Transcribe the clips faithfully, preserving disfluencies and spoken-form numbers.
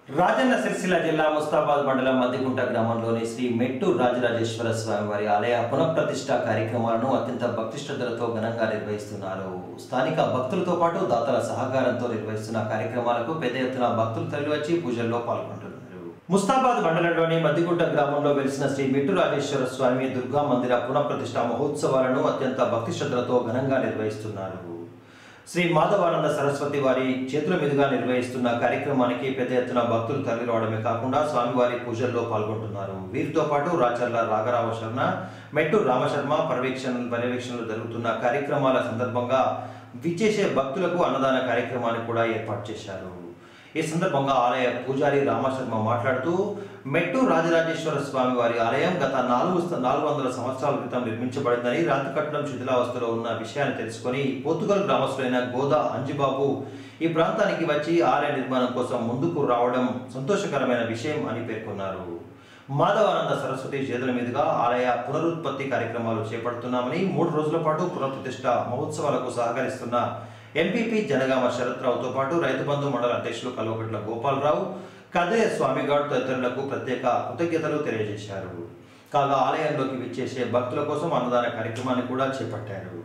రాజన్న సిరిసిల్ల జిల్లా ముస్తాబాద్ మండలం మద్దిగుంట గ్రామంలోని శ్రీ మెట్టు రాజరాజేశ్వర స్వామి వారి ఆలయ పునఃప్రతిష్ఠ కార్యక్రమాలను అత్యంత భక్తి శ్రద్ధలతో ఘనంగా నిర్వహిస్తున్నారు. స్థానిక భక్తులతో పాటు దాతల సహకారంతో నిర్వహిస్తున్న కార్యక్రమాలకు పెద్ద ఎత్తున భక్తులు తరలివచ్చి పూజల్లో పాల్గొంటున్నారు. ముస్తాబాద్ మండలంలోని మద్దిగుంట గ్రామంలో వెలిసిన శ్రీ మెట్టు రాజేశ్వర స్వామి దుర్గా మందిర పునఃప్రతిష్ఠ మహోత్సవాలను అత్యంత భక్తి శ్రద్ధలతో ఘనంగా నిర్వహిస్తున్నారు. శ్రీ మాధవానంద సరస్వతి వారి చేతుల మీదుగా నిర్వహిస్తున్న కార్యక్రమానికి పెద్ద ఎత్తున భక్తులు తరలిరావడమే కాకుండా స్వామివారి పూజల్లో పాల్గొంటున్నారు. వీరితో పాటు రాచర్ల రాఘరావ శర్మ, మెట్టు రామశర్మ పర్యవేక్షణ పర్యవేక్షణలు జరుగుతున్న కార్యక్రమాల సందర్భంగా విచ్చేసే భక్తులకు అన్నదాన కార్యక్రమాన్ని కూడా ఏర్పాటు చేశారు. ఈ సందర్భంగా ఆలయ పూజారి రామశర్మ మాట్లాడుతూ మెట్టు రాజరాజేశ్వర స్వామి వారి ఆలయం గత నాలుగు నాలుగు వందల సంవత్సరాల క్రితం నిర్మించబడిందని, రాతి కట్టడం శిథిలావస్థలో ఉన్న విషయాన్ని తెలుసుకొని పోర్తుగల్ గ్రామస్తులైన గోదా అంజిబాబు ఈ ప్రాంతానికి వచ్చి ఆలయ నిర్మాణం కోసం ముందుకు రావడం సంతోషకరమైన విషయం అని పేర్కొన్నారు. మాధవానంద సరస్వతి చేతుల మీదుగా ఆలయ పునరుత్పత్తి కార్యక్రమాలు చేపడుతున్నామని, మూడు రోజుల పాటు పునఃప్రతిష్ఠ మహోత్సవాలకు సహకరిస్తున్న ఎంపీపీ జనగామ శరత్రావుతో పాటు రైతు బంధు మండల అధ్యక్షులు కల్వగట్ల గోపాలరావు, కదే స్వామిగౌడ్ తదితరులకు ప్రత్యేక కృతజ్ఞతలు తెలియజేశారు. కాగా ఆలయంలోకి విచ్చేసే భక్తుల కోసం అన్నదాన కార్యక్రమాన్ని కూడా చేపట్టారు.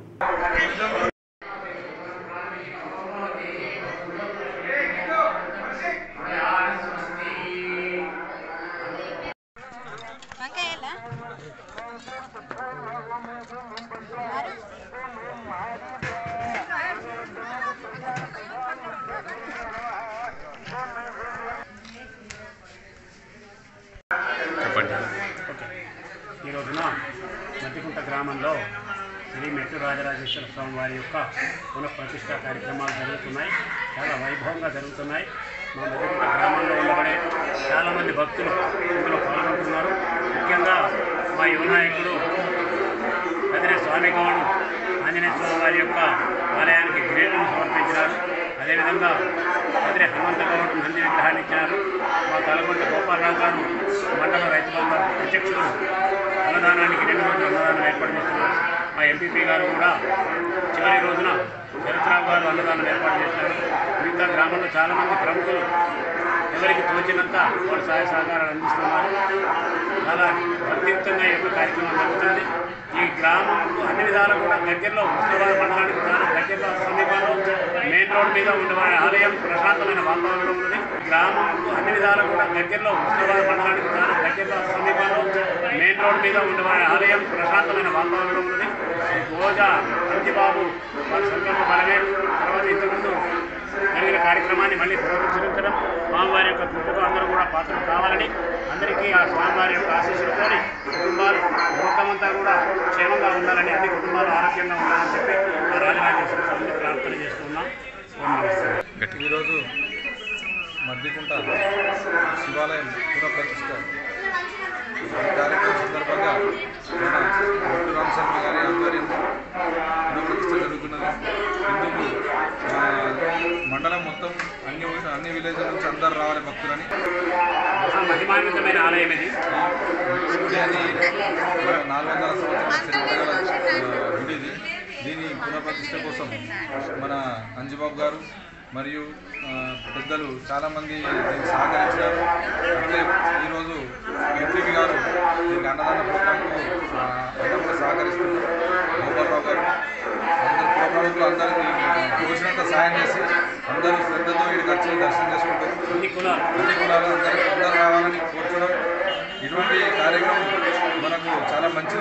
ఈ రోజున మద్దిగుంట గ్రామంలో శ్రీ మెట్టు రాజరాజేశ్వర స్వామి వారి యొక్క పునఃప్రతిష్ఠ కార్యక్రమాలు జరుగుతున్నాయి. చాలా వైభవంగా జరుగుతున్నాయి. మా మద్దిగుంట గ్రామంలో ఉండబడే చాలామంది భక్తులు ఇందులో పాల్గొంటున్నారు. ముఖ్యంగా మా యువ నాయకుడు కదిరే స్వామిగౌడు ఆంజనేయ స్వామి వారి యొక్క ఆలయానికి గ్రేటును సమర్పించినారు. అదేవిధంగా కదిరే హనుమంతగౌడు నంది విగ్రహాన్ని ఇచ్చినారు. మా తలగొండ గోపాలరావు గారు మండల రైతు బంధు అధ్యక్షులు అన్నదానానికి రెండు రోజులు అన్నదానం ఏర్పాటు చేస్తున్నారు. మా ఎంపీపీ గారు కూడా చివరి రోజున శరత్రావు గారు అన్నదానం ఏర్పాటు చేశారు. మిగతా గ్రామంలో చాలామంది ప్రముఖులు ఎవరికి తోచినంత వారు సహాయ సహకారాలు అందిస్తున్నారు. చాలా భక్తియుక్తంగా ఈ యొక్క కార్యక్రమం జరుగుతుంది. ఈ గ్రామంలో అన్ని విధాలు కూడా దగ్గరలో ముస్తాబాద్ మండలానికి చాలా దగ్గరలో సమీపంలో మెయిన్ రోడ్ మీద ఉండబడే ఆలయం ప్రశాంతమైన వాతావరణం ఉంది. గ్రామంలో అన్ని విధాలు కూడా దగ్గరలో ముస్తాబాద్ మండలానికి చాలా దగ్గరలో సమీపంలో మెయిన్ రోడ్ మీద ఉండబడే ఆలయం ప్రశాంతమైన వాతావరణం ఉంది. రోజా అంజిబాబు వారి సంకల్ప బలమే తర్వాత ఇంతకుముందు జరిగిన కార్యక్రమాన్ని మళ్ళీ పునరుద్ధరించడం, స్వామివారి యొక్క కృపకు అందరూ కూడా పాత్రలు కావాలని, అందరికీ ఆ స్వామివారి యొక్క ఆశీస్సులతో కుటుంబాలు మొత్తమంతా కూడా క్షేమంగా ఉండాలని, అన్ని కుటుంబాలు ఆరోగ్యంగా ఉండాలని చెప్పి ఆ రాజరాజేశ్వర స్వామిని ప్రార్థన చేస్తున్నాం. ఈరోజు మద్దిగుంట శివాలయం పునఃప్రతిష్ఠ కార్యక్రమం సందర్భంగా మన మెట్టు రామశర్మ గారి ఆధ్వర్యంలో పునఃప్రతిష్ఠ జరుగుతున్నది. ఇందుకు మండలం మొత్తం అన్ని అన్ని విలేజ్ల నుంచి అందరు రావాలి భక్తులని. మహిమాన్వితమైన ఆలయం ఇది. నాలుగు వందల సంవత్సరాల చరిత్ర గల గుడిది. దీని పునఃప్రతిష్ఠ కోసం మన అంజిబాబు గారు మరియు పెద్దలు చాలామంది దీనికి సహకరించారు. అట్లే ఈరోజు ఎంపీపీ గారు దీనికి అన్నదాన ప్రోగ్రాంకు అందరూ కూడా సహకరిస్తున్నారు. గోపాలరావు గారు అందరు ప్రోగ్రాంలు అందరికీ తోచినంత సాయం చేసి అందరూ శ్రద్ధతో వీడికి వచ్చి దర్శనం చేసుకుంటారు. అన్ని కులాలు అన్ని కులాలు అందరూ అందరూ రావాలని కోరుకోవడం, ఇటువంటి కార్యక్రమం మనకు చాలా మంచిది.